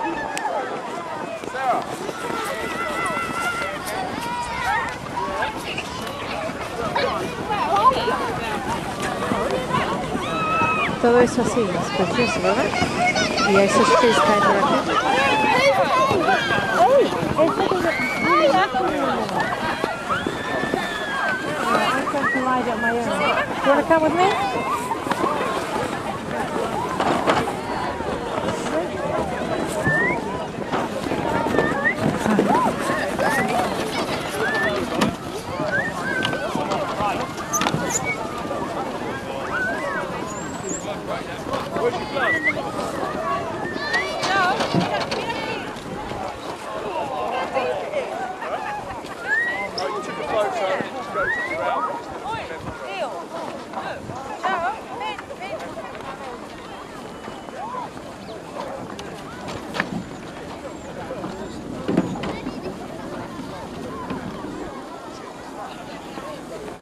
Todo eso así, es precioso, ¿verdad? Y esos pies caen por aquí. I can't lie on my own. You want to come with me?